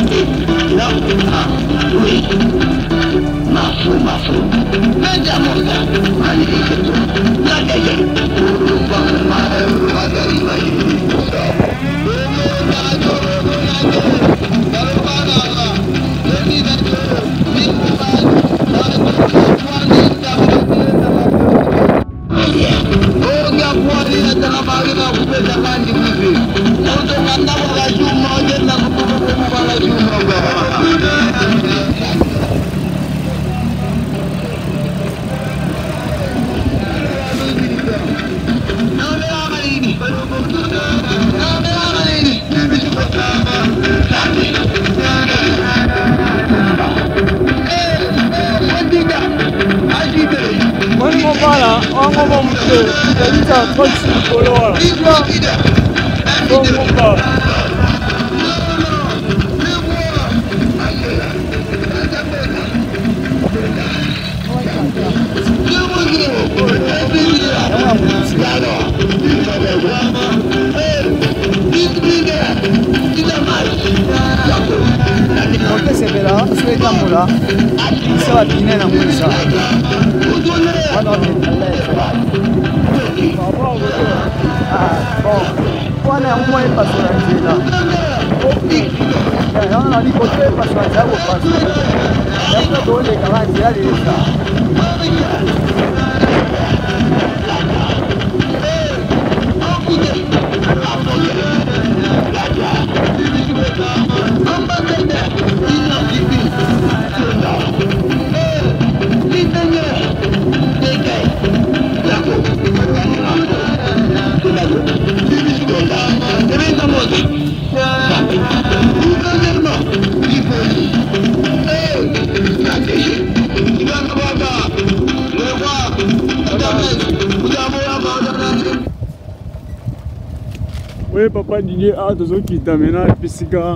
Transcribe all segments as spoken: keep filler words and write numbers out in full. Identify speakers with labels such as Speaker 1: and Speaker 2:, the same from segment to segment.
Speaker 1: Oui, papa Didier a toujours quitté maintenant et puis sika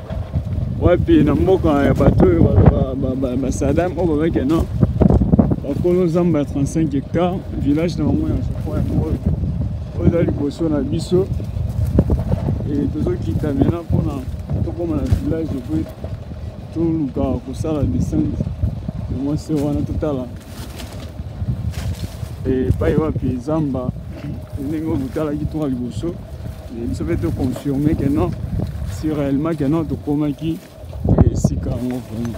Speaker 1: ouais puis na mboka ya bato ba ba Sadam au ba que non bakolo zamba trente-cinq hectares village na bango ya soko ya mo oza liboso na biso et toujours quitté maintenant pour na to comme na village de tout luka kosala descente de moi c'est wana totala et pa yo puis zamba ndenge butala ki to liboso. Il se fait te confirmer que non, si réellement que non, tu comment qui est si carrément vraiment.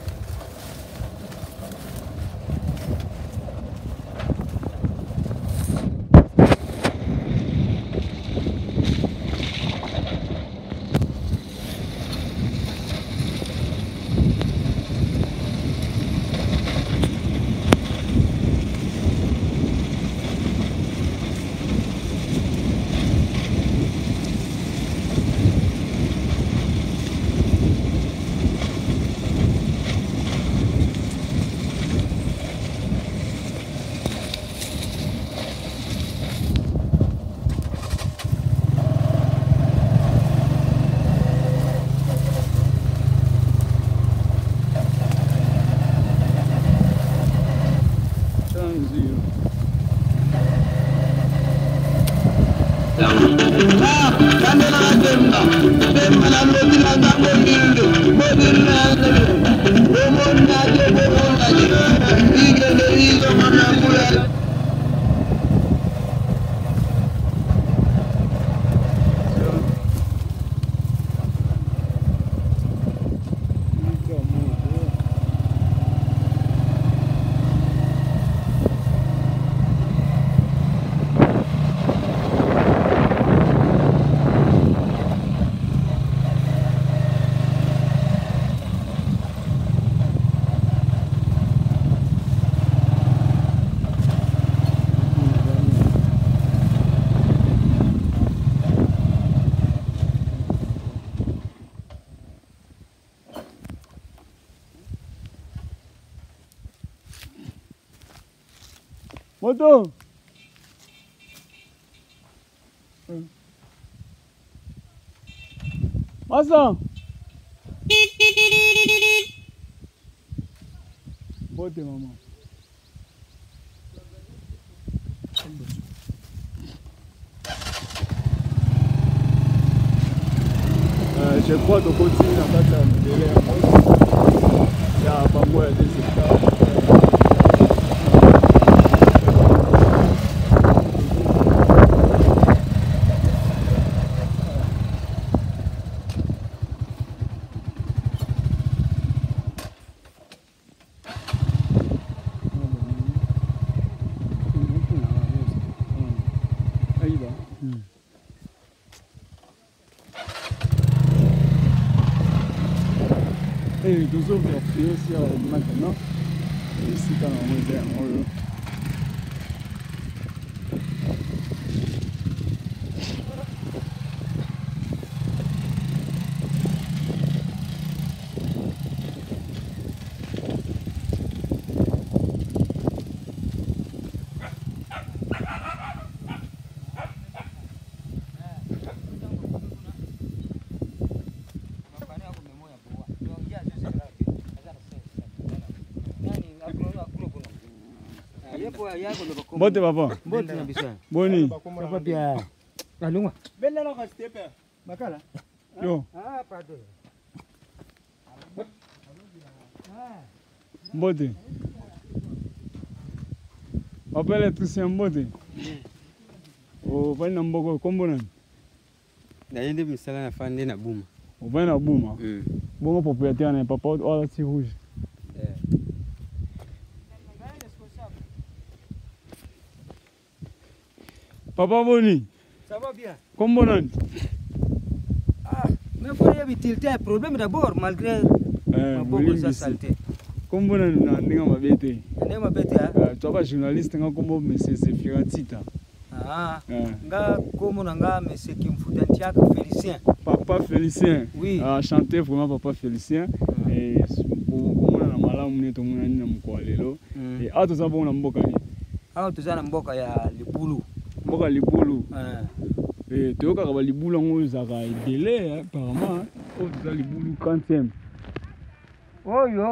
Speaker 1: Moto. Masa. Bote maman. Euh, je je crois que continue à battre un délai à moi. Il y a pas moins de des hectares. Et nous avons fait sur maintenant. Ici, quand on est en Bote papa.
Speaker 2: Bote na bisa.
Speaker 1: Boni.
Speaker 2: Papa bien. Alunga. Bella no kastepe. Makala.
Speaker 1: Yo.
Speaker 2: Ah, pardon.
Speaker 1: Bote. Papa l'électricien bote. O vai na mboko kombo nani?
Speaker 3: Na yende misala na fande na buma.
Speaker 1: O vai na buma.
Speaker 3: Mm.
Speaker 1: Buma propriétaire na papa o ti rouge. Papa Boni.
Speaker 2: Ça va bien.
Speaker 1: Kombo nani?
Speaker 2: Ah, mais faut y avoir un problème d'abord malgré
Speaker 1: Eh,
Speaker 2: ma bonne sa saleté.
Speaker 1: Kombo nani na ndinga mabete.
Speaker 2: Ndenge mabete ah.
Speaker 1: Eh, tu as journaliste nga kombo monsieur Zefira Tita.
Speaker 2: Ah.
Speaker 1: Eh.
Speaker 2: Nga komo na nga monsieur Kimfuta Ntiaka Félicien.
Speaker 1: Papa Félicien.
Speaker 2: Oui.
Speaker 1: Ah, chanter vraiment Papa Félicien. Et pour na malamu neto muna ni na mkwalelo. Et ato za bona mboka ni.
Speaker 2: Ah, tuzana mboka ya Libulu.
Speaker 1: Mboka Libulu.
Speaker 2: Ah.
Speaker 1: Et toyoka ka Libulu ngo zaka délai apparemment. O tuza Libulu quantième.
Speaker 2: Oyo.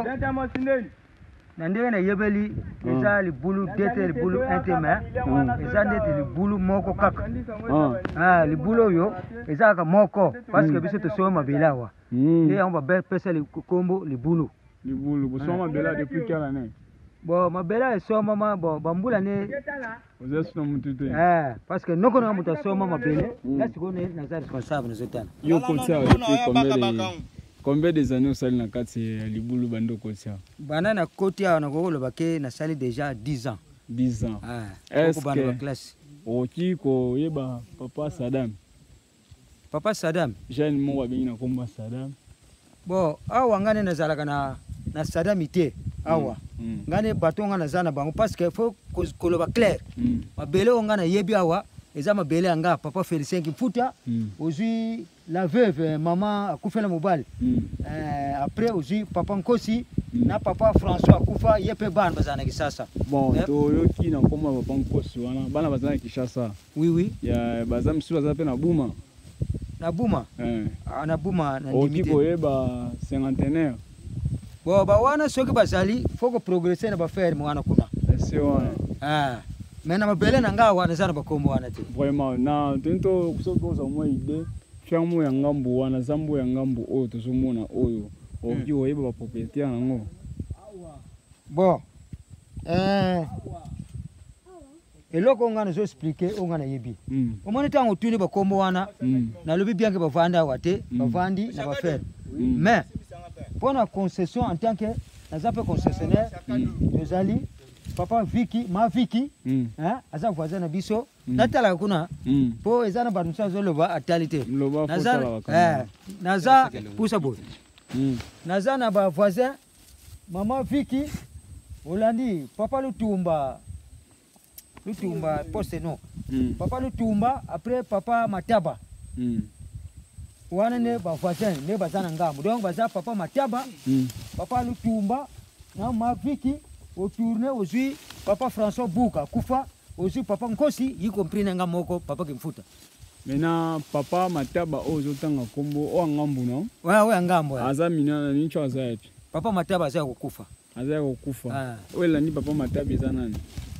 Speaker 2: Na ndenge na yebeli eza Libulu dete Libulu intime. Eza ndete Libulu moko kaka. Ah, Libulu oyo eza ka moko parce que biso to so mabela wa. Et on va pesa le kombo Libulu.
Speaker 1: Libulu bo so mabela depuis quelle année?
Speaker 2: Bon, mabela so mama bon bambula ne.
Speaker 1: Vous êtes sur mon tuté.
Speaker 2: Eh, parce que noko na muta so mama bele. Là siko ne na za responsable na zotana.
Speaker 1: Yo kotia depuis combien de combien des années au sali na kati ya Libulu bando kotia?
Speaker 2: Bana na kotia na ko loba ke na sali déjà dix ans.
Speaker 1: dix ans.
Speaker 2: Ah.
Speaker 1: Est-ce
Speaker 2: que classe
Speaker 1: oki ko yeba papa Saddam?
Speaker 2: Papa Saddam.
Speaker 1: Jeune mo wa bina komba Saddam.
Speaker 2: Bon, awa ngane na zalaka na na Saddam ité. Awa. Ngane batonga na zana bango parce que faut ko loba clair. Mabele ngana yebi awa. Eza mabele anga Papa Félicien Kimfuta. Aujourd'hui la veuve maman akufela mobali. Euh, après aujourd'hui Papa Nkosi na Papa François akufa yepe ban bazana kisasa.
Speaker 1: Bon, to yoki na koma Papa Nkosi wana bana bazana Kinshasa.
Speaker 2: Oui oui.
Speaker 1: Ya bazam su bazape na Buma.
Speaker 2: Na Buma.
Speaker 1: Eh.
Speaker 2: Na Buma na
Speaker 1: limite. Oki koyeba cinquantenaire.
Speaker 2: Bon ba wana soki bazali faut que progresser na ba faire mwana kuna.
Speaker 1: C'est wana.
Speaker 2: Ah. Mais na mabele na nga wana zana bakombo wana te.
Speaker 1: Vraiment na tento kusoka za mwa ide fiamu ya ngambu wana zambu ya ngambu oyo tozomona oyo oki oyeba ba propriétaire nango.
Speaker 2: Bon. Euh eloko nga nazo expliquer onga na yebi. Omoni tango tuni bakombo wana na lobi bien que bavanda wate bavandi na ba faire. Mais pour la concession en tant que nazape concessionnaire nous allons Papa Vicky, ma Vicky, mm. hein, aza voisin na biso, mm. natala kuna, mm. po ezana banusa zo loba actualité. Naza, eh, naza pousa boy. Mm. Naza na ba voisin, Mama Vicky, Olandi, Papa Lutumba, Lutumba poste non. Mm. Papa Lutumba, après Papa Mataba. Mm. Wana ne ba voisin, ne bazana ngamu. Donc baza Papa Mataba, mm. Papa Lutumba, na ma Vicky. Au tourné aussi Papa François Bouka Koufa aussi Papa Nkosi y compris nga moko Papa Kimfuta.
Speaker 1: Maintenant Papa Mataba ozo tanga kombo o ngambu no.
Speaker 2: Ouais ouais ngambu.
Speaker 1: Aza minana ni cho aza epi.
Speaker 2: Papa Mataba aza kufa.
Speaker 1: Aza kufa. Ah. Wela ni Papa Mataba eza nani?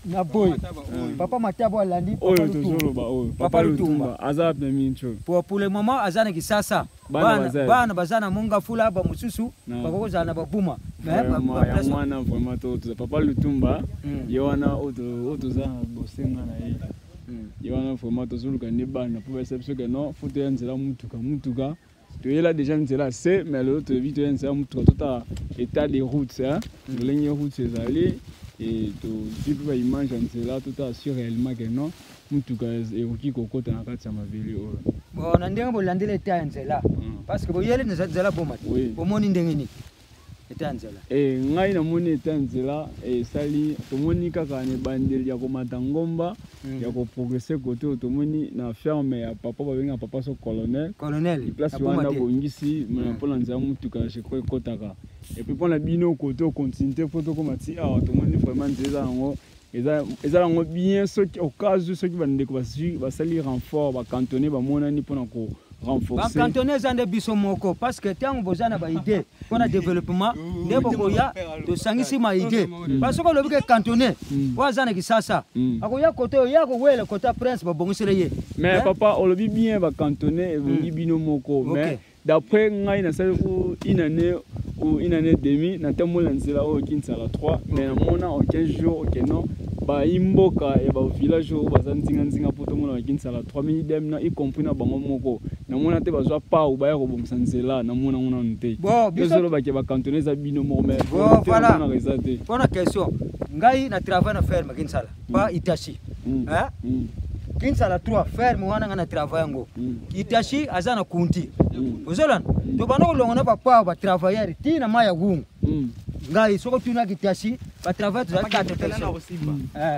Speaker 2: na boy papa matabo alandi
Speaker 1: oyo tozoloba oyo papa Lutumba aza pe mincho
Speaker 2: pour pour le moment azana kisasa bana bana bazana munga fula ba mususu bakoza na babuma
Speaker 1: mais mwana vraiment to papa Lutumba yona oto oto za bosenga na ye yona vraiment tozoluka ni bana pour perception que non faut nzela mutuka mutuka tu es là déjà nzela c'est mais l'autre vite nzela mutuka tout à état des routes hein ligne route c'est allé et tu tu peux imaginer nzela tout à sûr réellement que non mutuka eroki kokota na kati ya mabele oyo
Speaker 2: bon na ndenge bolandela état nzela parce que boyele nzela boma bomoni ndenge ni état nzela
Speaker 1: eh ngai na moni état nzela et sali tomoni kaka ne bandeli ya komata ngomba ya ko progresser côté automoni na ferme ya papa babenga papa so colonel
Speaker 2: colonel
Speaker 1: place wana bongisi mais pour nzela mutuka je crois kotaka et puis pour la bino côté continuité photo comme ti ah tomoni vraiment nzela ngo eza eza ngo bien ce qui au cas où ceux qui va ndeko ba sali renfort ba cantonner ba monani pour na ko renforcer
Speaker 2: ba cantonner zande biso moko parce que tango bozana ba idée pour na développement ndebo koya to sangisi ma idée parce que le que cantonner wazana kisasa akoya côté ya ko wele côté prince ba bongisele ye
Speaker 1: mais papa on le dit bien ba cantonner et bino moko mais d'après ngai na sali ou une année ou une année demi na temola nzela o kinsala trois mais na mona en quinze jours OK non ba imboka et ba village o bazanzinga nzinga poto mona kinsala trois mille dem na y compris na bango moko na mona te bazwa pa ou ba ya ko bomisa nzela na mona mona nte
Speaker 2: bon
Speaker 1: biso ba ke ba cantonner za bino mo mais
Speaker 2: bon voilà pour la question ngai na travail na ferme kinsala pas Itachi hein kinsala trois ferme wana ngana travail ngo Itachi azana kunti ozolan to banoko longona papa ba travailler tina maya gungu ngai soko tuna Itachi ba travailler za quatre personnes eh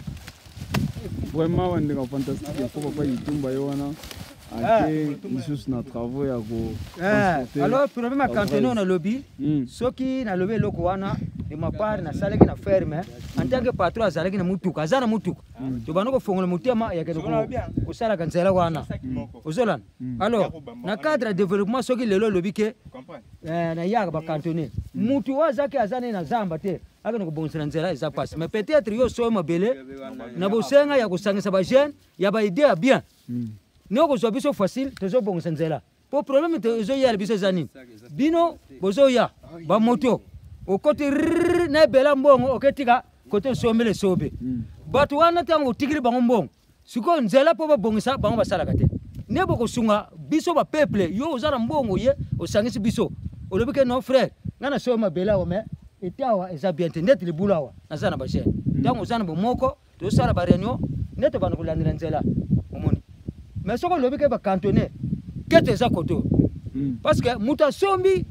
Speaker 1: vraiment wande ka fantastique pour papa Lutumba yona ate lisusu na travaux ya ko
Speaker 2: eh alors problème à cantonner na lobby soki na lobby loko wana de ma part na salaki na ferme en tant que patron azalaki na mutuka azana mutuka to banoko fongola mutema ya ko ko sala kanzela wana ozolan alors na cadre de développement soki lelo lobby ke eh na ya ba cantonner mutu wazaki azana na zamba te akana ko bonsela nzela eza passe mais peut-être yo so mabele na bosenga ya ko sangisa ba jeune ya ba idée bien noko zo biso facile tozo bongisa nzela po problème tozo ya biso zani bino bozo ya ba moto o côté na bela mbongo oketika côté somele sobe batu wana tango tigiri bango mbongo siko nzela po ba bongisa bango basala kate nebo ko sunga biso ba peuple yo ozana mbongo ye osangisi biso olobike no frère ngana soma bela o me etawa eza bien net le bulawa nazana ba jeune tango ozana bo moko to sala ba réunion neto bana kulandira nzela omoni mais ce qu'on le veut pas cantonner qu'est-ce que ça coûte parce que muta sombi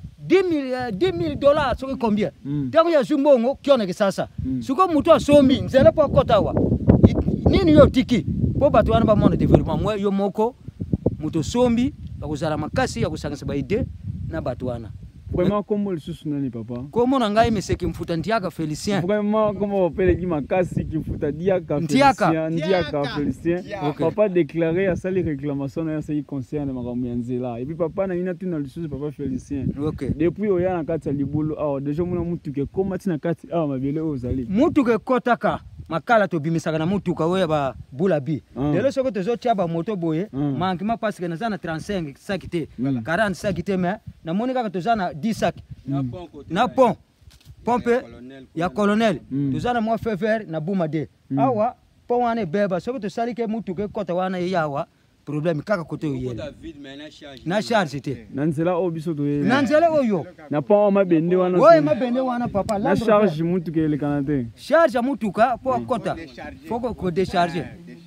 Speaker 2: dix mille dollars c'est combien tant il y a zumbongo qui on est ça ça ce qu'on muta sombi c'est là pour kotawa nini yo tiki pour batu wana ba monde développement moi yo moko muto sombi ba kozala makasi ya kusangisa ba idée na batu wana
Speaker 1: vraiment comment le sous nani papa
Speaker 2: comment na ngai mese kimfuta ndiaka Félicien
Speaker 1: vraiment comment opele ki makasi kimfuta diaka Félicien ndiaka Félicien papa déclaré à sali réclamation na ça qui concerne makambo ya nzela et puis papa na ina tuna le sous papa Félicien
Speaker 2: OK
Speaker 1: depuis oya na kati ya libulu ah déjà mona mutuke koma tina kati ah mabele ozali
Speaker 2: mutuke kotaka makala to bimisaka na mutuka oya ba bulabi lelo soko tozo tia ba moto boye mankima parce que nazana trente-cinq sacs te quarante sacs te mais na monika ka tozana dix sacs na pont pompe ya colonel tozana mo fever na buma de awa pont wana beba soko to salike mutuke kota wana yawa problème kaka côté yele na charge te
Speaker 1: na nzela o biso to yele
Speaker 2: na nzela oyo
Speaker 1: na pont mabende wana
Speaker 2: oye mabende wana papa
Speaker 1: na charge mutuke le kanate
Speaker 2: charge mutuka po kota faut ko décharger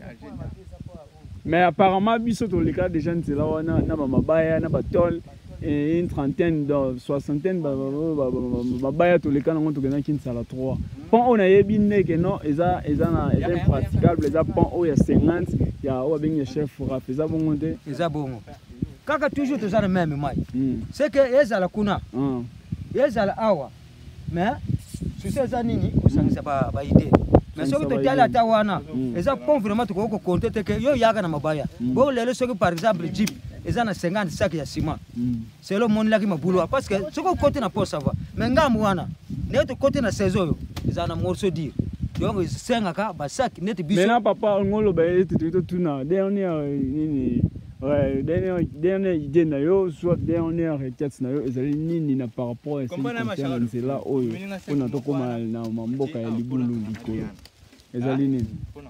Speaker 1: mais apparemment biso to le cas déjà nzela wana na ba mabaya na ba tol et une trentaine de soixantaine ba mabaya to le cas na to gena kinsala trois pont on a yebine que non eza eza na eza praticable eza pont o ya cinquante ya o benye chef rap eza bongo te
Speaker 2: eza bongo kaka toujours to zana même mai c'est que ezala kuna ezala awa mais succès za nini kusangisa ba ba idée mais ce que to tala tawana eza pont vraiment to ko compter te que yo yaga na mabaya bo lelo ce que par exemple jeep eza na cinquante sacs ya ciment c'est le monde là qui m'a boulot parce que ce que côté na pour savoir mais ngam wana ne to côté na saison yo eza na morceau dire donc sengaka basaki neti biso
Speaker 1: maintenant papa ngolo ba ete to tuna dernière nini ouais dernière dernière idée na yo soit dernière requête na yo ezali nini na par rapport à ce c'est là oyo on a to koma na mboka ya libulu likolo ezali nini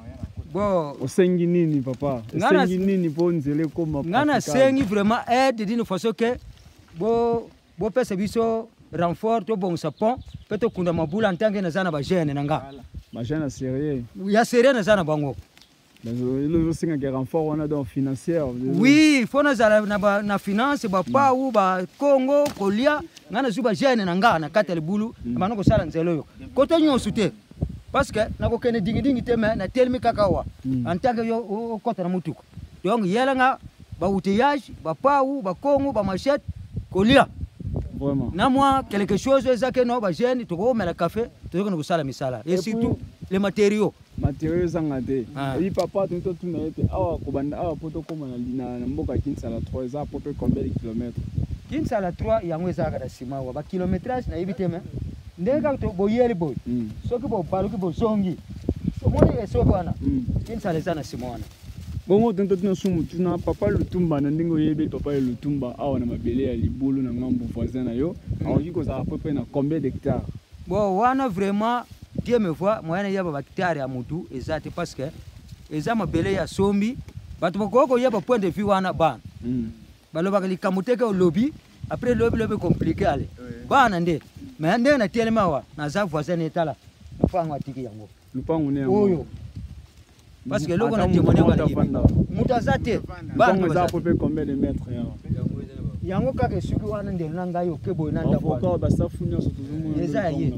Speaker 2: bon
Speaker 1: osengi nini papa osengi nini po nzele koma
Speaker 2: ngana sengi vraiment aide d'une façon que bo bo pesa biso renfort to bon sapon peto kunda mabula ntange na zana ba jeune nanga
Speaker 1: ba jeune sérieux
Speaker 2: ya sérieux na zana bango
Speaker 1: le singa que renfort on a donc financier
Speaker 2: oui faut na zala na ba na finance ba pa ou ba Congo kolia ngana zuba jeune nanga na katele bulu bana ko sala nzelo yo koto nyosu te parce que na ko kene dingi dingi te mais na telmi kakawa en tant que yo kota na mutuko donc yela nga ba outillage ba pa ou ba Congo ba machette kolia
Speaker 1: vraiment
Speaker 2: na moi quelque chose ezake no ba jeune to ko mela café to ko no sala misala et surtout les matériaux
Speaker 1: matériaux zangate et papa to to tuna ete awa ko banda awa poto ko na na mboka Kinsala trois za à peu près combien de kilomètres
Speaker 2: Kinsala trois yango ezaka da sima wa ba kilométrage na yibite me ndeka to boyeli boy soki bo baluki bo zongi omoni eso bwana Kinsala sana sima wana
Speaker 1: bongo tonto tuna sumu tuna papa Lutumba na ndingo yebe papa Lutumba awa na mabele ya libulu na ngambo voisin na yo aoki ko za à peu près na combien d'hectares
Speaker 2: bon wana vraiment Dieu me voit moyenne ya ba hectare ya mutu ezate parce que eza mabele ya sombi batu bako ya ba point de vue wana bana baloba kali kamuteke lobby après lobby lobby compliqué ale bana nde mais nde na telema wa na za voisin etala mfango atiki yango
Speaker 1: lupango ne
Speaker 2: oyo parce que loko na témoigner ngana mutazate
Speaker 1: bana za popé combien de mètres ya
Speaker 2: yango kaka suki wana nde nanga yo kebo na nda
Speaker 1: kwa kwa basafu nyoso tuzumu
Speaker 2: eza ye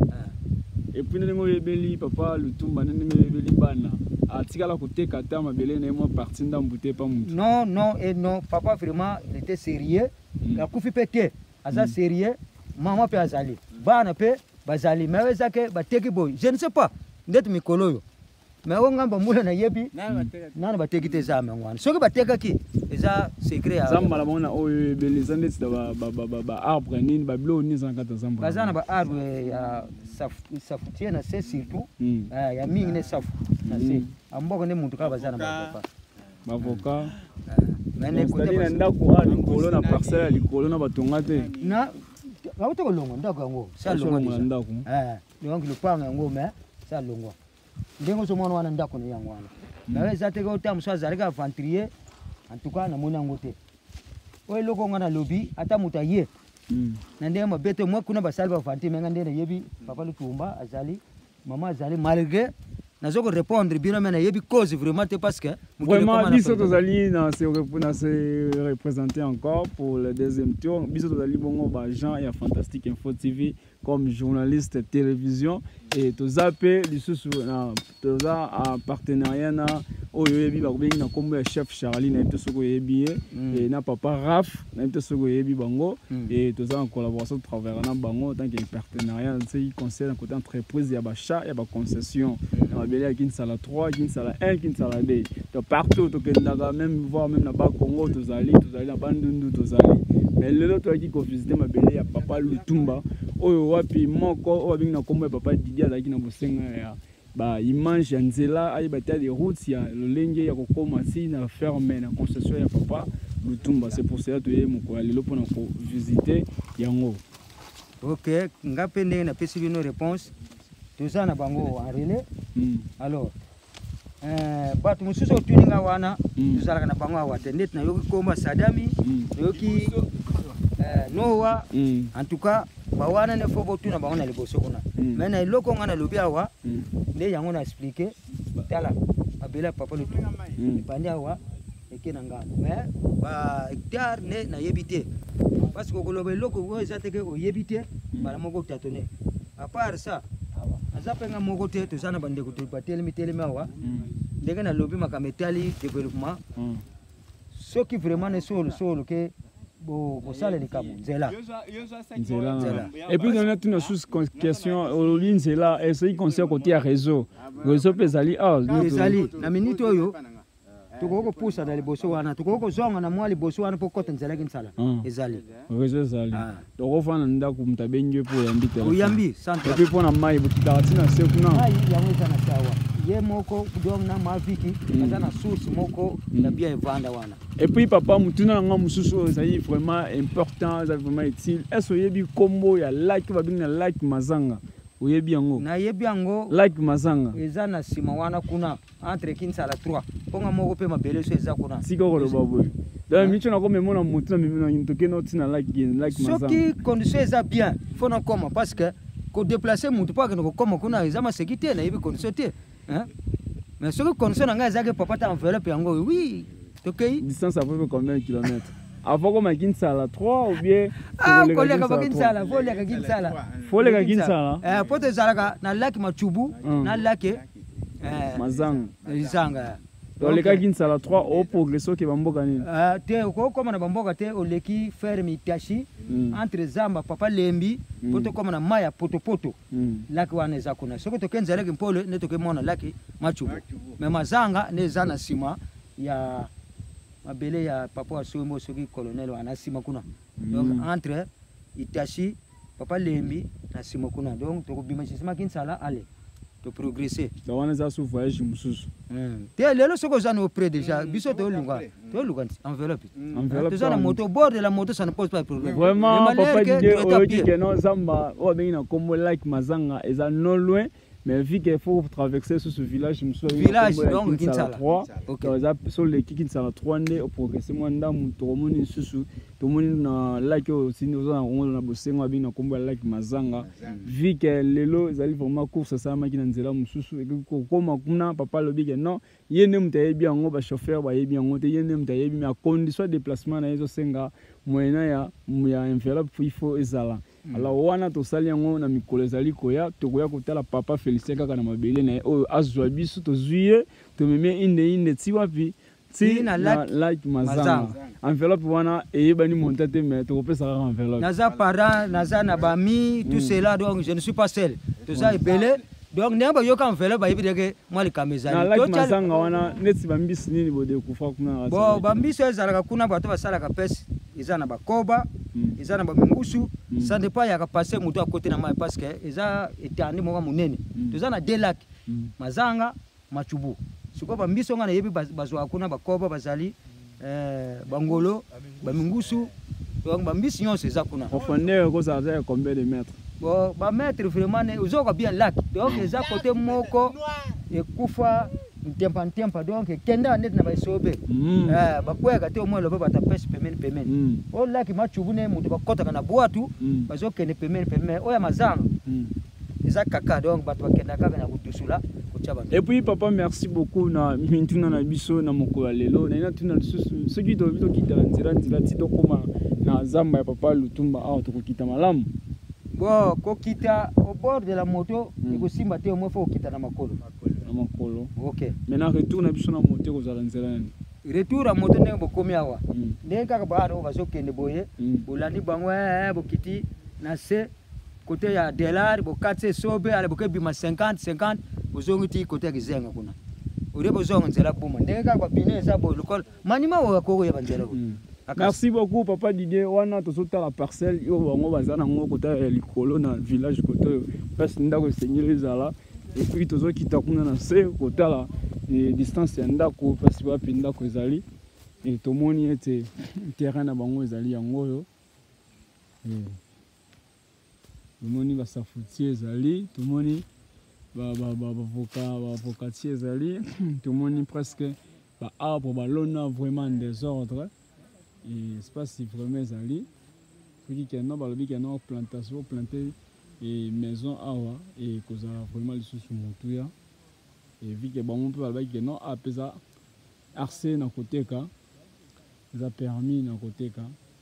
Speaker 1: et puis ndingo yebeli papa Lutumba ndingo yebeli bana atikala koteka ta mabele na mo parti ndambute pa mutu
Speaker 2: non non et non papa vraiment il était sérieux la kufi pété aza sérieux maman pe azali bana pe bazali mais ezake bateki boy je ne sais pas ndet mikolo yo mais on ngamba mula na yebi nana bateki te za mangwana soki bateka ki eza secret ya
Speaker 1: zamba la mona oyo yebeli zande tsa ba ba ba ba arbre nini ba blo ni zanga ta zamba
Speaker 2: bazana ba arbre ya safutie na se surtout ya mingi ne safu na se amboko ne muntu ka bazana ba papa
Speaker 1: bavoka
Speaker 2: mene
Speaker 1: ko tali na ndako ali kolo na parcelle ali kolo na batonga te
Speaker 2: na auto ko longo ndako yango sa longo
Speaker 1: na ndako
Speaker 2: eh donc le panga yango mais sa longo ndengo so mwana wana ndako ne yango wana na weza te ko tamu so zalika aventurier en tout cas na mona ngote oy loko ngana lobby ata mutaye na ndenge mabete moi kuna basali ba vanti menga ndene yebi papa Lutumba azali maman azali malgré nazoko répondre bien mais na yebi cause vraiment te parce que
Speaker 1: vraiment biso tozali na se na se représenter encore pour le deuxième tour biso tozali bongo ba Jean ya Fantastique Info T V comme journaliste télévision et tozape lisusu na toza en partenariat na oyo yebi ba kobengi na kombo ya chef Charlie na mto soko yebi et na papa Raf na mto soko yebi bango et toza en collaboration travers na bango tant que partenariat c'est conseil d'un côté entreprise ya ba chat ya ba concession na mabele ya Kinsala trois Kinsala un Kinsala deux to partout to kendaka même voir même na ba Congo tozali tozali na bandundu tozali mais lelo to ki ko visiter mabele ya papa Lutumba oyo wapi moko oyo na kombo ya papa Didier azaki na bosenga ya ba image ya nzela ay bata des routes ya lolenge ya kokoma si na ferme na concession ya papa Lutumba c'est pour cela to ye moko lelo pona ko visiter yango
Speaker 2: OK ngape ndenge na pesi bino réponse toza na bango en relais alors euh batu mususu tuninga wana tuzalaka na bango awate net na yoki komba Sadami yoki euh Noah en tout cas bawana ne fobo tuna baona liboso kuna mais na iloko ngana lobi awa nde yango na expliquer tala abela papa Lutumba bandi awa ekena ngana mais ba hectare ne na yebite parce que koloba iloko go ezateke o yebite bala moko tatone à part ça azapenga moko te tozana bande ko tupatele mitele mawa ndenge na lobi makametali développement soki vraiment ne solo solo ke bo bo sala ni kamo nzela
Speaker 1: nzela et puis on a une sous question au ligne nzela et c'est conseil côté à réseau réseau pesali ah
Speaker 2: pesali na minute oyo tokoko pusa na liboso wana tokoko zonga na mwa liboso wana po kota nzela kinsala ezali
Speaker 1: réseau ezali tokofana ndako mutabengi po yambi te
Speaker 2: uyambi centre
Speaker 1: et puis pona mai butati na sekuna
Speaker 2: mai yango eza na sawa ye moko donc na maviki aza na source moko na bien evanda wana.
Speaker 1: Et puis papa mutuna nga mususu ezali vraiment important, ezali vraiment utile. Est-ce oyebi kombo ya like babingi na like mazanga oyebi yango?
Speaker 2: Na yebi yango
Speaker 1: like mazanga
Speaker 2: eza na sima wana kuna entre Kinsala trois ponga moko pe mabele so eza kuna
Speaker 1: sika ko loba boy donc micho na ko memona mutuna memona ntoke no tina like like mazanga
Speaker 2: soki condition eza bien faut na koma parce que ko déplacer mutu pa que no koma kuna eza ma sécurité na yebi condition te hein mais soki condition nga eza ke papa ta enveloppe yango oui okay
Speaker 1: distance à peu près combien de kilomètres avant comme à Kinsala trois ou bien
Speaker 2: ah collègue à Kinsala faut les Kinsala
Speaker 1: faut les Kinsala
Speaker 2: eh pour te zalaka na lac Machubu na lac eh
Speaker 1: mazanga
Speaker 2: izanga
Speaker 1: donc les gars Kinsala trois au progresso qui bamboka nini
Speaker 2: ah te ko comme na bamboka te o leki ferme Itachi entre Zamba papa Lembi poto comme na maya poto poto lac wana za kuna soko to kenzala ke mpolo ne to ke mona lac Machubu mais mazanga ne za na sima ya mabele ya papa Asombo soki colonel wana sima kuna donc entre Itachi papa Lembi na sima kuna donc to bima sima Kinsala allez to progresser
Speaker 1: donc on a sous voyage mususu
Speaker 2: te lelo soko za no près déjà biso to lunga to lunga enveloppe enveloppe to na moto bord de la moto ça ne pose pas de problème
Speaker 1: vraiment papa dit oyoki que non Zamba o bengi na kombo like mazanga eza non loin. Mais vu qu'il faut traverser ce village, je me suis
Speaker 2: village donc Kinsala
Speaker 1: trois. OK. Sur les Kinsala trois né au progresser moi ndam to moni susu to moni na like aussi nous on na bosengo abi na kombo like mazanga. Vu que lelo ezali vraiment course ça ma kina nzela mususu et ko koma kuna papa lobi que non yene mutayebi yango ba chauffeur ba yebi yango te yene mutayebi mais condition de déplacement na ezo senga moyena ya ya enveloppe il faut ezala. Alors wana to sali yango na mikolo ezali koya to koya kotala papa Félicien kaka na mabele na o azwa biso to zuye to meme inde inde ti wapi ti na like mazanga enveloppe wana eyebani montate mais to kopesa ka enveloppe
Speaker 2: naza para naza na bami tout cela donc je ne suis pas seul to ça ebele donc neba yoka enveloppe ba yibideke mwali kamezali
Speaker 1: na like mazanga wana neti bambisi nini bode kufa kuna
Speaker 2: bo bambisi ezalaka kuna bato basala ka pesi eza na bakoba eza na bamingusu ça ne pas ya ka passer mutu à côté na mai parce que eza etandi moka munene toza na deux lacs mazanga Machubu siko bambiso nga na yebi bazwa kuna bakoba bazali eh bangolo bamingusu donc bambisi nyonso eza kuna
Speaker 1: profondeur ko ça fait combien de mètres
Speaker 2: bon ba mètre vraiment ne uzoka bien lac donc eza côté moko ekufa ntempa ntempa donc kenda net na basobe eh bakweka te omwe lobe batapesi pemeni pemeni o laki Machubu ne mutu bakota kana boatu bazokende pemeni pemeni oya mazanga eza kaka donc bato bakenda kaka na kutusula kuchaba.
Speaker 1: Et puis papa merci beaucoup na mintuna na biso na mokolo lelo na ina tuna susu soki to bito kita nzira nzira ti to koma na Zamba ya papa Lutumba awa to kokita malamu
Speaker 2: bon ko kita au bord de la moto iko simba te omwe fo kita na makolo
Speaker 1: na makolo.
Speaker 2: OK
Speaker 1: maintenant retour na biso na moto ko zala nzira ni
Speaker 2: retour à moto ne bokomi awa ndenge kaka ba ro bazokende boye bolandi bango eh bokiti na se côté ya dollar bo quatre sobe ale boke bima cinquante cinquante bozongi ti côté ya kizenga kuna ure bozonga nzela buma ndenge kaka bine za bo lokol manima wa ko ya banzela ko.
Speaker 1: Merci beaucoup papa Didier wana tozota la parcelle yo bango bazana ngo kota ya likolo na village côté parce ndako senyeli zala et puis tozo kita kuna na se kota la distance ya ndako parce ba pinda ko ezali et tomoni ete terrain na bango ezali yango yo tomoni ba safuti ezali tomoni ba ba ba voka ba vocati ezali tomoni presque ba arbre ba lona vraiment en désordre. Et c'est pas si vraiment ezali soki kena balobi kena plantation planter et maison awa et kozala vraiment lisusu motuya et vu que bango mpe balobaki kena apesa arce na koteka eza permis na koteka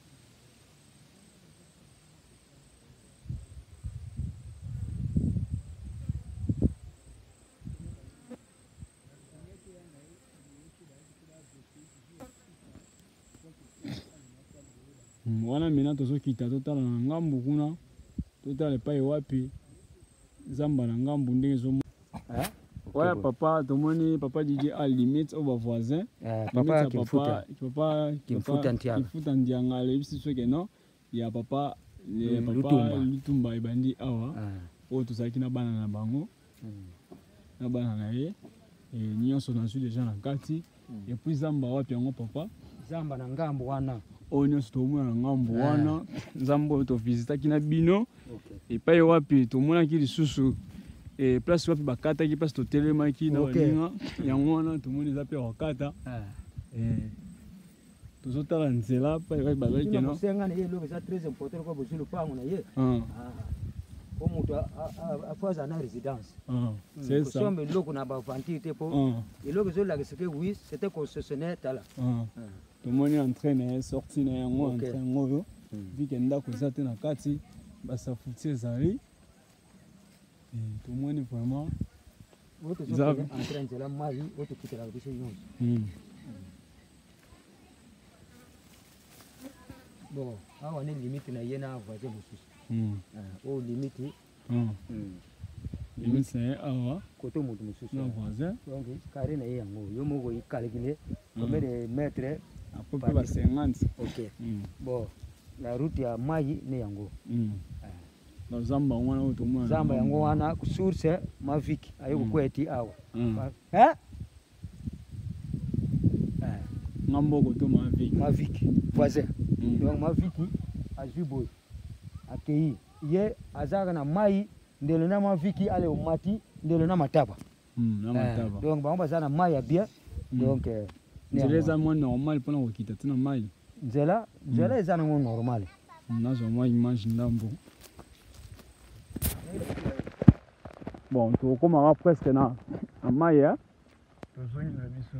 Speaker 1: wana mena tozo kita totala na ngambu kuna totala epai wapi Zamba na ngambu ndenge zo
Speaker 2: eh
Speaker 1: Ouais, papa, tout le monde, papa dit à limite au voisin.
Speaker 2: Papa qui fout
Speaker 1: papa
Speaker 2: qui fout en dianga.
Speaker 1: Qui fout en dianga, le c'est sûr que non. Il y a papa, il y a papa Lutumba ibandi awa. Oh tout ça qui n'a pas na bango. Na banana ye. Et nous sommes déjà dans quartier. Et puis Zamba wapi yango papa.
Speaker 2: Zamba na ngambo wana.
Speaker 1: Oh nous sommes na ngambo wana. Zamba to visiter kina bino. Et pas wapi tout le monde qui lisusu. Et place wapi bakata qui passe to telemaki na baninga. Yango wana tout le monde zape wakata. Et tous autres là nzela pas wapi bazaki non.
Speaker 2: Senga na ye lo c'est très important ko bozulu pango na ye. Ah. Comme tu as fait une résidence.
Speaker 1: C'est ça.
Speaker 2: Comme le logo n'a pas vendu, et le logo là c'est que oui, c'était concessionnaire là.
Speaker 1: Tout le monde est en train de sortir na yango en train ngoyo. Vu que ndako zate na kati, ba sa foutir zali. Et tout le monde est vraiment
Speaker 2: en train de la magie, autre qui te la biso yon. Bon, ah on est limite na yena voisin mususu. Au limite,
Speaker 1: limite c'est awa
Speaker 2: côté mutu mususu
Speaker 1: non voisin
Speaker 2: donc carré na yango yo moko calculer combien de mètres
Speaker 1: à peu près cinquante.
Speaker 2: OK. Bon, la route ya mai ne yango.
Speaker 1: Na zamba wana otomwana.
Speaker 2: Zamba yango wana source maviki ayo kweti awa. Hein?
Speaker 1: Ngambo ko to maviki.
Speaker 2: Maviki voisin. Donc maviki ajuboy. Akei ye azaga na mai ndelo na maviki ale umati ndelo na mataba
Speaker 1: mm na mataba
Speaker 2: donc ba on na mai ya bien donc
Speaker 1: nzela mo normal pona ko kita tuna mai
Speaker 2: nzela nzela eza na mo normal
Speaker 1: na zo mo image ndambo bon to koma presque na mai ya to zo na biso.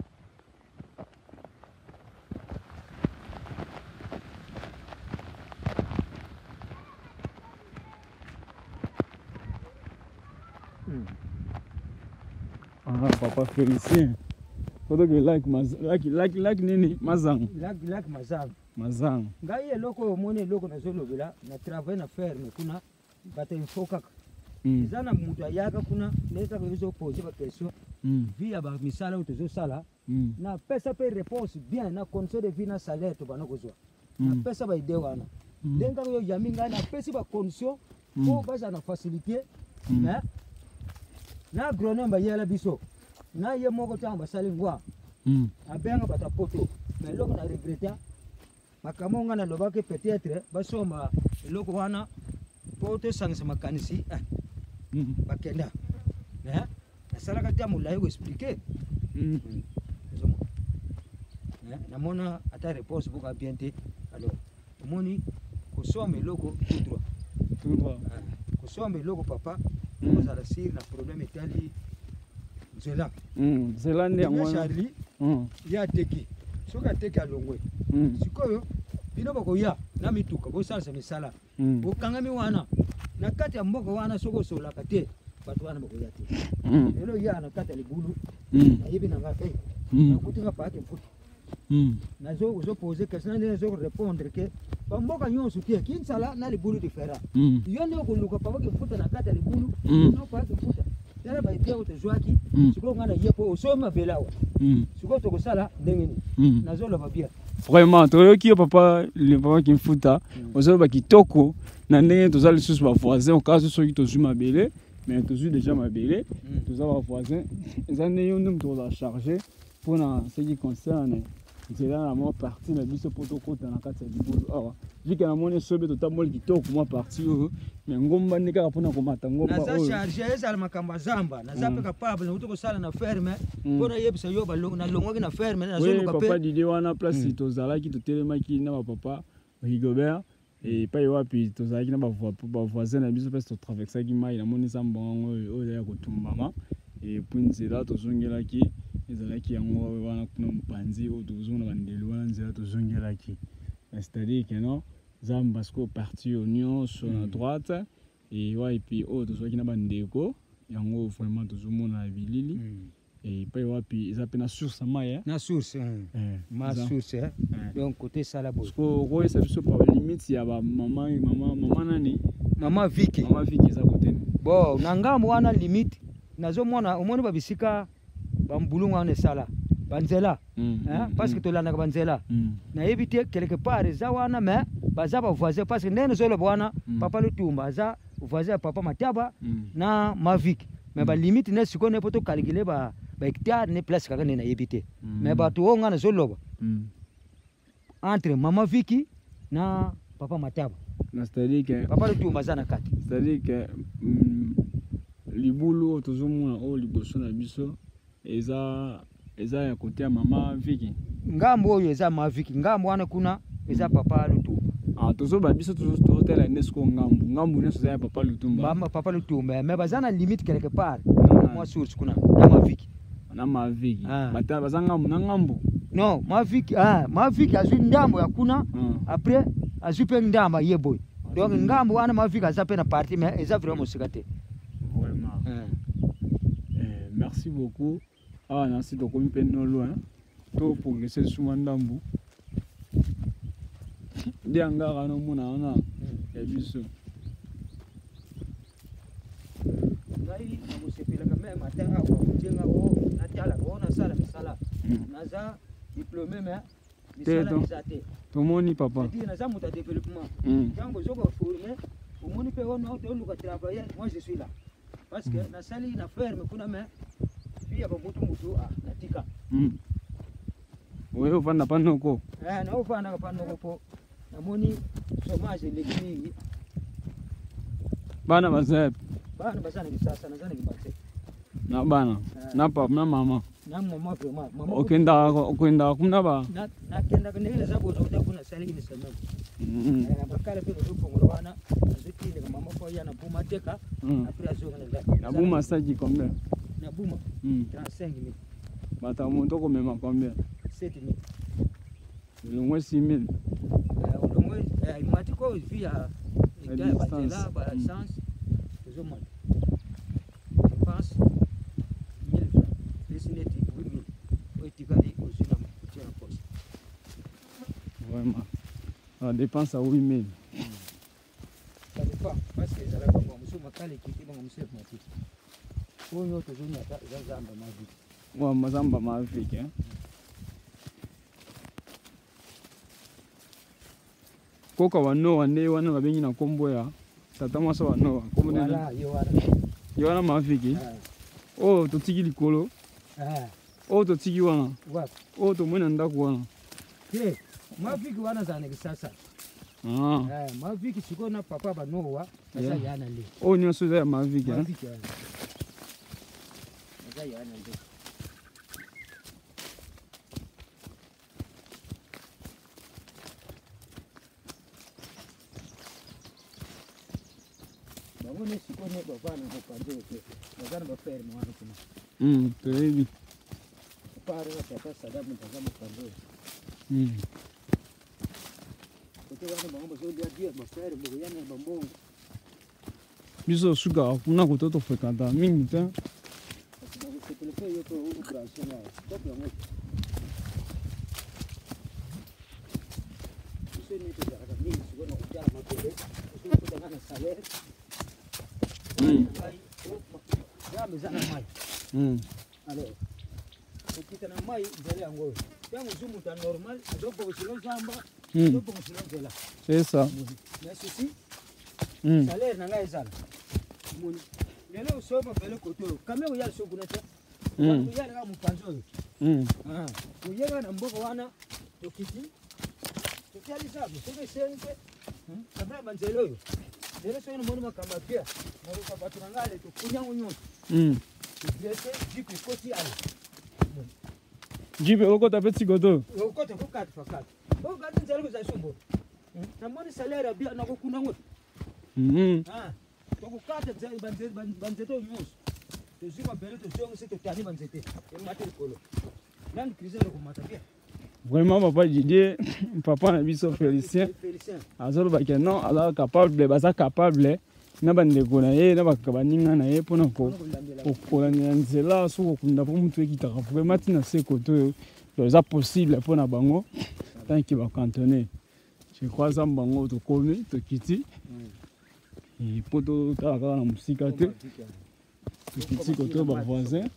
Speaker 1: Ah, papa Félicien. Faut que like maz like like like nini mazang.
Speaker 2: Like like mazang.
Speaker 1: Mazang.
Speaker 2: Ngai eloko mone eloko na zolo bila na travail na ferme kuna bata infoka. Mm. Zana mutu ayaka kuna leta ko biso poser ba question. Mm. Via ba misala utozo sala. Mm. Na pesa pe réponse bien na condition de vie na salaire to banako zo. Mm. Na pesa ba idée wana. Mm. Lenga yo yaminga na pesa ba condition pour mm. baza na facilité. Mm. Mais na agronome ba yela biso na ye moko tamba salingwa mm abenga bata poto mais loko na regreta makamo ngana lobake peut-être basoma loko wana poto sangisa makanisi ah mm bakenda eh na sala ka tamu la yo expliquer mm eh na mona ata réponse buka bienté alors moni ko some loko tout droit
Speaker 1: tout droit
Speaker 2: ko some loko papa. Nous allons sur le problème Italie. Zela. Mm.
Speaker 1: Zela ndi
Speaker 2: ngwana. Charlie. Mm. Ya teki. Soka teki alongwe. Mm. Sikoyo bino bako ya na mituka bo salsa misala. Mm. Bo kangami wana. Na kati ya mboko wana soko sola kate. Batu wana bako ya teki. Mm. Elo ya na kati ya libulu. Mm. Na yibi na ngafe. Mm. Na kutinga pa ake mfuti. Mm. Na zo zo poser question na zo répondre que bamboka nyonso tie kinsala na libulu difera. Mm. Yone ko luka pa ke mfuta na kati ya libulu. Mm. No pa ke mfuta. Tera ba itia utozwaki. Mm. Siko ngana yepo osoma belawa. Mm. Siko to kosala ndengeni. Mm. Na zo lo ba bien.
Speaker 1: Vraiment toyoki papa le papa ki mfuta. Mm. Ozo ba kitoko na ndenge tozali susu ba voisin au cas soki tozuma belé. Mais toujours déjà ma belé. Mm. Tozaba voisin. Ezane yo ndum to la charger pour na ce qui concerne c'est là la moi partie na biso poto kota na kati ya libulu awa jika na mone sobe to tamol kitoko moi partie mais ngomba ndeka pona ko mata ngomba
Speaker 2: na za charger eza makamba zamba na za pe capable na utoko sala na ferme pona yebisa yo ba na longo na ferme na zolo
Speaker 1: kapé papa didi wana place to zala ki to telemaki na papa Rigobert et pa yo api to zala ki na ba voisin na biso parce to traverser ki mai na mone zamba ngo o ya ko tumbama et puis c'est là to zongela ki ezalaki yango wana kuna mpanzi o tozonga bandelo wana nzela tozongelaki c'est-à-dire que non zamba sko parti union sur la droite et ouais et puis o tozwaki na bandeko yango vraiment tozomona na bilili et pa wapi ezapena na source maya
Speaker 2: na source ma source donc côté salabo
Speaker 1: sko ko esa biso par limite ya ba mama mama mama nani
Speaker 2: mama Viki
Speaker 1: mama Viki za côté
Speaker 2: bon na ngambo wana limite nazomona omoni babisika bambulungu wana esala banzela parce que tolandaka banzela nayebi te quelque part eza wana mais baza bavoisin parce que ndenge nazoloba wana papa Lutumba aza voisin ya papa Mataba na Mavik mais balimite ne sikoyo ne po tokalkule bahectare ne place kaka nde nayebi te mais bato oyo nga nazoloba entre mama Viki na papa Mataba
Speaker 1: c'est-à-dire que
Speaker 2: papa Lutumba aza na kati
Speaker 1: c'est-à-dire que libulu oyo tozomona oyo liboso na biso eza eza ya kote ya mama Viki
Speaker 2: ngambo oyo eza mama Viki ngambo wana kuna eza papa Lutumba
Speaker 1: ah tozoba biso tozotela ndesiko ngambo ngambo nyonso eza ya papa Lutumba
Speaker 2: mama papa Lutumba mais baza na limite quelque part moi source kuna na mama Viki
Speaker 1: na mama Viki bata baza ngambo na ngambo
Speaker 2: non mama Viki ah mama Viki azwi ndambo ya kuna après azwi pe ndamba yeboy donc ngambo wana mama Viki aza pe na partie mais eza vraiment musika te
Speaker 1: vraiment eh merci beaucoup ah nasi to komi pe no loin to progresser suma ndambu dia ngara no mona ona ya biso
Speaker 2: ngai na musepela kama matanga kwa kujenga o natala ona sala misala naza diplômé mais misala misate
Speaker 1: tomoni papa
Speaker 2: dit naza muta développement jango zoko formé omoni pe ona to luka travailler moi je suis là parce que na sali na ferme kuna mais pia ba mutu mutu ah natika
Speaker 1: wewe ufanda panoko
Speaker 2: eh na ufanda panoko po namoni chômage lekini
Speaker 1: bana bazep
Speaker 2: bana bazana kisasa nazana kibate
Speaker 1: na bana na papa na mama
Speaker 2: na mama vraiment mama
Speaker 1: okenda okenda kumna ba
Speaker 2: na na kenda kende zabo zote kuna sali ni sema eh bakala pe rupo bana azikile kama mama kwa yana buma teka après azonga na
Speaker 1: na buma saji combien
Speaker 2: na buma trente-cinq mille
Speaker 1: bata monto ko mema combien
Speaker 2: sept mille
Speaker 1: le moins six mille
Speaker 2: euh le moins il m'a dit quoi via la distance ba essence je monte je pense mille francs destiné huit mille oui tu gagnes aussi na petit en poste
Speaker 1: vraiment la dépense à huit mille
Speaker 2: ça dépend parce que ça la comme monsieur makale qui bon monsieur mati ko nyo to zonya ta zamba mavi
Speaker 1: wa mazamba mavi hein koka wano wane wana babengi na kombo ya tata mwasa wano kombo nene
Speaker 2: wala yowana
Speaker 1: yowana mafiki oh to tiki likolo
Speaker 2: eh
Speaker 1: oh to tiki wana
Speaker 2: what
Speaker 1: oh to mwana ndako wana
Speaker 2: ke mafiki wana zana kisasa
Speaker 1: ah
Speaker 2: eh mafiki siko na papa banowa sasa yana le
Speaker 1: oh nyoso za mafiki eh
Speaker 2: mafiki sasa yana le bangone sikone bavana bapande ke bazana bafere mwana kuna
Speaker 1: mm tebi
Speaker 2: pare na tata sadamu tazama pande
Speaker 1: mm
Speaker 2: kote wana bango zo dia dia bafere bo yana bambongo
Speaker 1: biso suka kuna kutoto frekanta mingi te
Speaker 2: parce que le fait yo to opération là donc yango c'est ni te dara mingi sikona kujala mapele sio kutana na salaire
Speaker 1: mm
Speaker 2: ya mezana mai
Speaker 1: mm
Speaker 2: alors ukita na mai mbele yango yango zumu ta normal adobo kilo zamba adobo kilo zela
Speaker 1: c'est ça
Speaker 2: mais ceci
Speaker 1: mm
Speaker 2: salaire nanga ezala moni lelo soba bele kotoro kame uyali sokuna ta
Speaker 1: mm
Speaker 2: uyali ga mupanzo
Speaker 1: mm
Speaker 2: ah uyega na mboka wana tokiti tokiali sabu sobe senke kabla manzelo yo lelo sono moni makamba pia na batu ngale tokunya unyo
Speaker 1: mm
Speaker 2: Dressé, jipe koti ala.
Speaker 1: jipe okota pe tikoto
Speaker 2: Okota ko quatre fois quatre. O gadi nzelo ko za sombo. Na moni salaire bien na ko kuna ngot.
Speaker 1: mhm
Speaker 2: Ah. To ko quatre nzelo banze banze to nyos. To ziba bele to zongo se to tani banzete. E matel kolo. Nan crise ko mata bien.
Speaker 1: vraiment papa Didier papa na biso Félicien
Speaker 2: Félicien.
Speaker 1: azolo ba ke non ala capable baza capable na bandeko na ye na bakabaninga na ye pona ko okolanya nzela soko kunda po mutu ekitaka vraiment tina se koto eza possible pona bango tant que ba cantonner je crois ça bango to komi to kiti et poto kala kala na musika te tokiti koto bavoisin.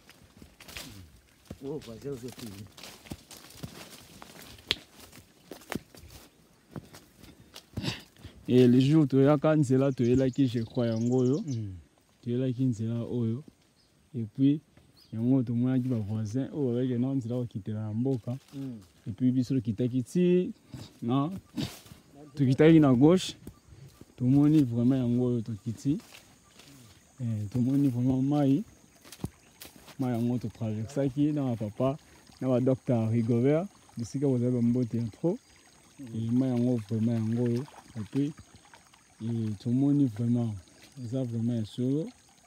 Speaker 1: Et les jours toyaka nzela toyelaki je crois yango oyo toyelaki nzela oyo et puis yango tomonaki bavoisin oyo babaki na nzela kokitela na mboka et puis biso tokitaki ti na tokitaki na gauche tomoni vraiment yango oyo tokiti tomoni vraiment mai mai yango totraversaki na bapapa na badocteur Rigobert bisika bozali bambote ya trop et mai yango vraiment yango oyo et puis tomoni vraiment eza vraiment ya solo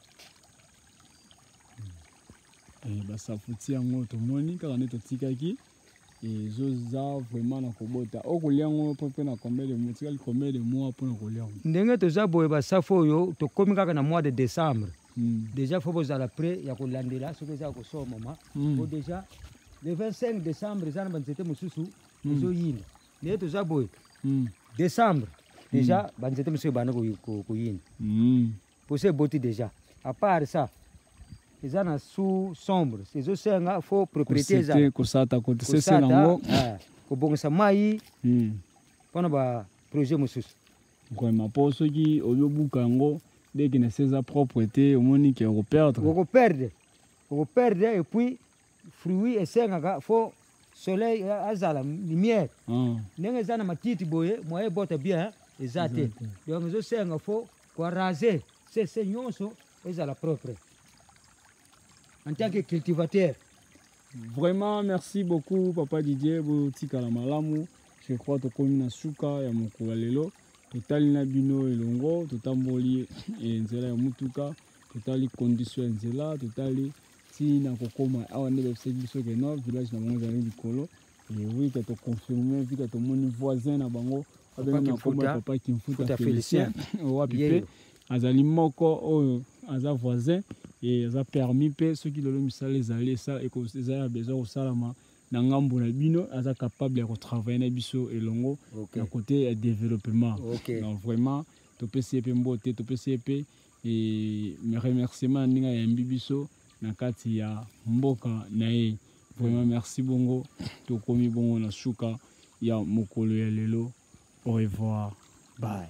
Speaker 1: basafuti yango tomoni kaka nde totikaki ezoza vraiment na kobota okolia yango mpo mpe na combien de mois tikali combien de mois mpona kolia yango
Speaker 2: ndenge toza boye basafu oyo tokomi kaka na mois de décembre déjà fo bozala prêt ya kolandela soki eza kosoma ma po déjà le vingt-cinq décembre eza na banzete mosusu ezoyinda ndenge toza boye décembre déjà banzete mosusu ebanda koyinda po se eboti déjà à part ça eza na sous sombre ezosenga fo propriété eza
Speaker 1: kosata kotesese nango
Speaker 2: kobongisa mai mpona baprojet mosusu
Speaker 1: vraiment mpo soki oyobuka yango deke na seza propreté omoni ke okoperdre
Speaker 2: okoperdre okoperdre et puis fruit esengaka fo soleil azala lumière ndenge eza na matiti boye moye ebota bien eza te donc ezosenga fo koarase sese nyonso ezala propre en tant que cultivateur.
Speaker 1: Vraiment, merci beaucoup, Papa Didier, Botika la Malamu. Je crois que tu as suka ya mokolo lelo. Totali na bino elongo, totamboli enzela ya mutuka, totali condition enzela, totali ti na kokoma awa ne befse biso ke no village na bango zali likolo. Et oui, tu as confirmé, vu que tu moni voisin na bango, avec na koma papa qui mfuta Félicien. Wa pipe azali moko o aza voisin. Et ça a permis que ceux qui ont mis les ça et qu'ils ont besoin de ça na ngambo na bino aza capable de travailler na biso et longo à côté développement. Donc vraiment to P C P mbote to P C P et mes remerciements ninga ya mbibiso na kati ya mboka na ye. Vraiment merci bongo to komi bongo na suka ya mokolo ya lelo. Au revoir. Bye.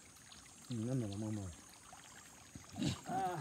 Speaker 1: Ah.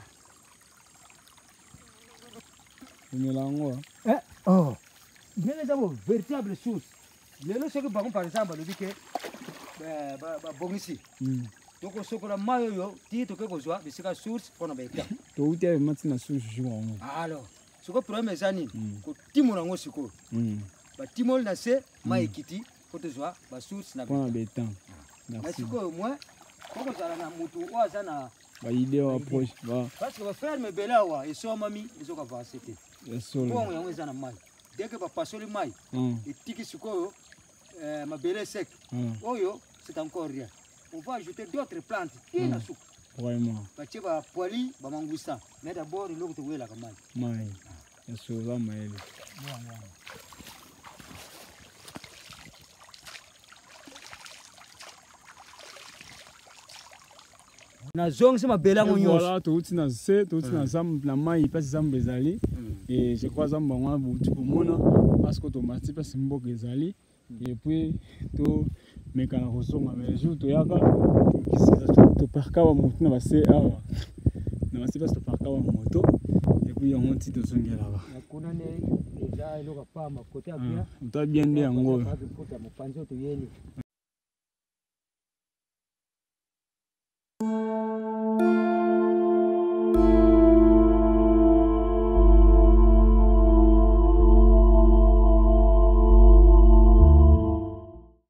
Speaker 2: Eh, oh, mais les avons véritable source. Les gens qui par exemple, le dit que bon ici. Donc, ce qu'on a mal, tu te que soit, mais c'est la source pour nous béquer.
Speaker 1: Tu as été maintenant source jour.
Speaker 2: Alors, ce que problème est zani, que Timon en osiko. Bah Timon n'a c'est maïkiti, pour te soit, bah source n'a
Speaker 1: pas de temps.
Speaker 2: Merci. Moi, comment ça la mutu ou azana.
Speaker 1: Ba idée approche ba
Speaker 2: parce que ba faire me belawa et so mami ezo ka va c'était
Speaker 1: eso
Speaker 2: bon yango eza na mai dès que ba passer mai et tiki sikoyo euh ma belé sec oyo c'est encore rien on va ajouter d'autres plantes qui na soupe
Speaker 1: vraiment
Speaker 2: ba tiba poili ba mangusa mais d'abord il faut wela ka mai
Speaker 1: mai eso va mai
Speaker 2: na zong c'est ma belle ngonyos
Speaker 1: voilà tout na se tout na zam na mai pas zam bezali et je crois zam bangwa butu pomona parce que tomati pas simboka ezali et puis to mekana kosonga mais jour to yaka to parka wa moto na base awa na base pas to parka wa moto et puis yango ti to songela ba
Speaker 2: kuna ne déjà eloka pa ma côté bien
Speaker 1: on t'a bien dit yango
Speaker 2: to yeli